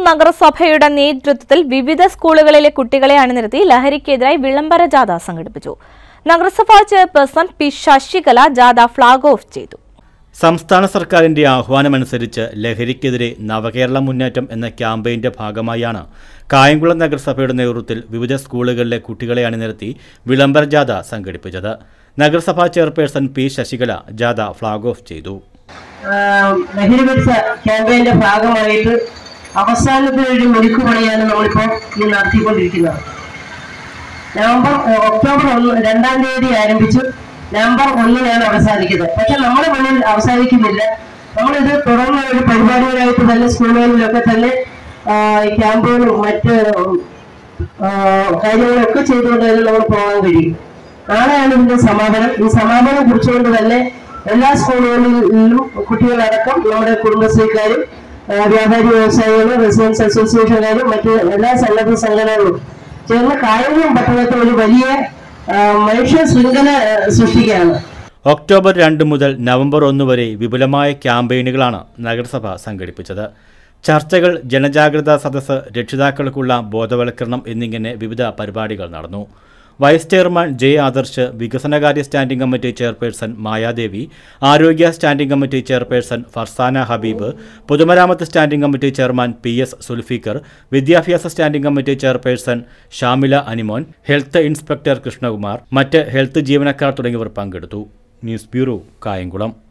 നഗരസഭയുടെ നേതൃത്വത്തിൽ വിവിധ സ്കൂളുകളിലെ കുട്ടികളെ അണിനിരത്തി ലഹരിക്കെതിരായി വിളംബര ജാഥ സംഘടിപ്പിച്ചു. നഗരസഭാ ചെയർപേഴ്സൺ പി ശശികല ജാഥ ഫ്ളാഗ് ഓഫ് ചെയ്തു. സംസ്ഥാന സർക്കാരിന്റെ ആഹ്വാനമനുസരിച്ച് ലഹരിക്കെതിരെ നവകേരള മുന്നേറ്റം എന്ന ക്യാമ്പയിന്റെ ഭാഗമായാണ് കായംകുളം നഗരസഭയുടെ നേതൃത്വത്തിൽ വിവിധ സ്കൂളുകളിലെ കുട്ടികളെ അണിനിരത്തി വിളംബര ജാഥ സംഘടിപ്പിച്ചത്. നഗരസഭാ ചെയർപേഴ്സൺ പി ശശികല ജാഥ ഫ്ളാഗ് ഓഫ് ചെയ്തു. ലഹരിവിരുദ്ധ ക്യാമ്പയിന്റെ ഭാഗമായിട്ട് അവസാനത്തെ ഒരു മുഴുക്ക് പണിയാണ് നമ്മളിപ്പോൾ ഈ നടത്തിക്കൊണ്ടിരിക്കുന്നത്. ഒക്ടോബർ 2-ാം തീയതി ആരംഭിച്ചു നവംബർ 1-നാണ് അവസാനിക്കുന്നത്. പക്ഷെ നമ്മുടെ മുന്നിൽ അവസാനിക്കുന്നില്ല. നമ്മളിത് തുടർന്ന് ഒരു പരിപാടികളായിട്ട് തന്നെ സ്കൂളുകളിലൊക്കെ തന്നെ ക്യാമ്പുകളും മറ്റ് കാര്യങ്ങളൊക്കെ ചെയ്തുകൊണ്ട് തന്നെ നമ്മൾ പോകാൻ കഴിയും. നാളെയാണ് ഇതിന്റെ സമാപനം. ഈ സമാപനം കുറിച്ചുകൊണ്ട് തന്നെ എല്ലാ സ്കൂളുകളിലും കുട്ടികളടക്കം നമ്മുടെ കുടുംബശ്രീക്കാരും വ്യാപാരി വ്യവസായികളും റെസിഡൻസ് അസോസിയേഷനുകാരും മറ്റ് എല്ലാ സന്നദ്ധ സംഘടനകളും ചേർന്ന് കായംകുളം പട്ടണത്തിൽ ഒരു വലിയ മനുഷ്യ ശൃംഖല സൃഷ്ടിക്കുകയാണ്. ഒക്ടോബർ 2 മുതൽ നവംബർ 1 വരെ വിപുലമായ ക്യാമ്പയിനുകളാണ് നഗരസഭ സംഘടിപ്പിച്ചത്. ചർച്ചകൾ, ജനജാഗ്രതാ സദസ്സ്, രക്ഷിതാക്കൾക്കുള്ള ബോധവൽക്കരണം എന്നിങ്ങനെ വിവിധ പരിപാടികൾ നടന്നു. വൈസ് ചെയർമാൻ ജെ ആദർശ്, വികസനകാര്യ സ്റ്റാൻഡിംഗ് കമ്മിറ്റി ചെയർപേഴ്സൺ മായാദേവി, ആരോഗ്യ standing committee chairperson Farsana Habeeb, പൊതുമരാമത്ത് standing committee chairman PS Sulfikar, വിദ്യാഭ്യാസ standing committee chairperson Shamila Animon, health inspector Krishnakumar, മറ്റ് ഹെൽത്ത് ജീവനക്കാർ തുടങ്ങിയവർ പങ്കെടുത്തു. News bureau, Kayamkulam.